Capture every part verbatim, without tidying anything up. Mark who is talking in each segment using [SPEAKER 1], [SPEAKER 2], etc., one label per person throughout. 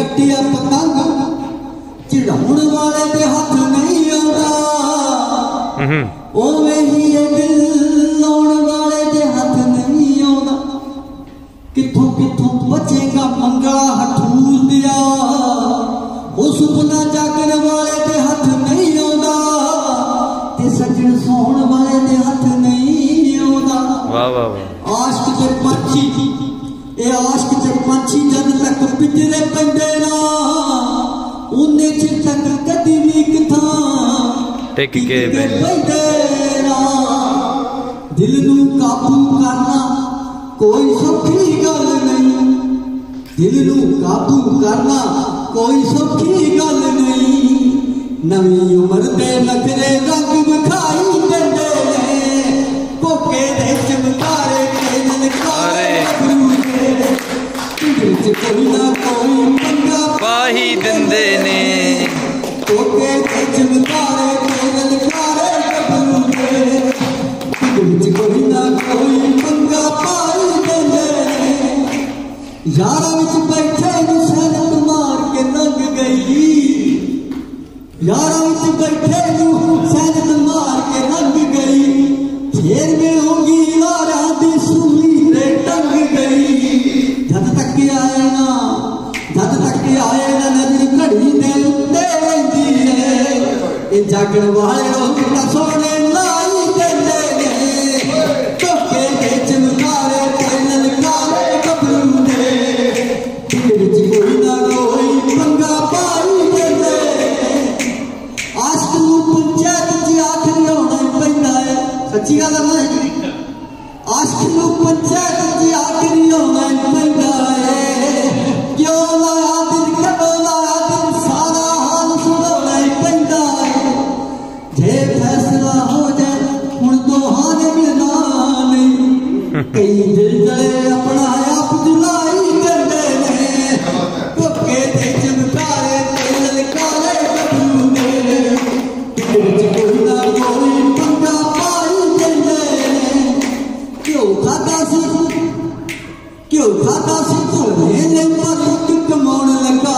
[SPEAKER 1] कटिया पतंग चिड़ाउण वाले दे हथ नहीं आउंदा ओवें ही ये दिल लाउण वाले दे हथ नहीं आउंदा किथों किथों बचेगा मंगला हठूर दिया ओ सुपना जागण वाले दे हथ नहीं आउंदा ते सजण सोहण वाले दे हथ नहीं आउंदा वाह वाह वाह आशिक ते पंछी ए आशिक ते पंछी जद तक पिंजरे पैंदे ना उन्ने चिर तक कदी भी किथां टिक के पैंदे ना दिल नूं काबू करना कोई सौखी गल नहीं दिल नूं काबू करना कोई सौखी गल नहीं नवी उम्र दे नखरे रंग विखाई देंदे ने कोके दे चमकारे के ललकारे कोई ना कोई पंगा पाही दिंदे ने कोके दे चमकारे के ललकारे कोई ना कोई पंगा पाही देंदे ने यारा विच बैठे नु सनत मार के लंघ गई यारा विच बैठे नु सनत मार के लंघ गई फेर में होगी यारा दी सूली रे टंग गई जद तक आए ना जद तक आए ना नजर घड़ी दे उत्ते रहिंदी है ए जागण वाले लोग ता सोने लाई देंदे ने कोके दे चमकारे ते ललकारे गबरू दे दिल विच कोई ना कोई पंगा पाई देंदे आशिक नूं पंचायत च आखरी होना पैंदा है सच्ची गल है आशिक नूं पंचायत च आखरी होना पैंदा है क्यों लाया दिल कदों लाया दिल सारा हाल सुनाना पैंदा है जे फैसला हो जाए हुण दोहां ने मिलना नहीं कई दिल जले अपना आप जुलाई करदे ने कोके ते चमकारे ते ललकारे गबरू ने दिल च कोई ना कोई पंगा पाई देंदे ने क्यों खाता सी क्यों खाता सी भोले ने पर कमाउण लगा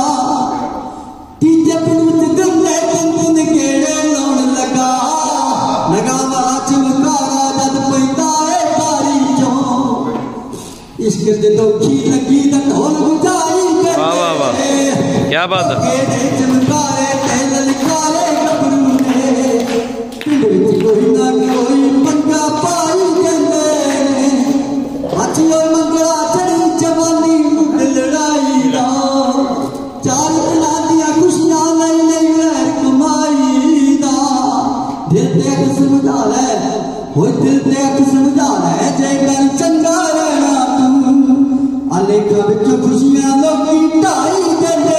[SPEAKER 1] तीजे पिंड गंदे कंदन केड़े लाउण लगा लगा वाला चमकारा जद पैंदा है बारी चों इश्क दे दोखी लगी ता ढोल बुझाई कर वाह वाह वाह क्या बात है चमकारे ते ललकारे गबरू ने दिल विच कोई ना कोई पंगा पाई देंदे ने बचियो मंगला चढ़ी जवानी मुंड लड़ाई दा चार दिनां दियां खुशियां नहीं नहीं गैर कमाई दा दिल ते अख समझा ले होए दिल ते अख समझा ले जे कर चंगा रहना तू अलेखा विच खुशियां लोकी ढाई देंदे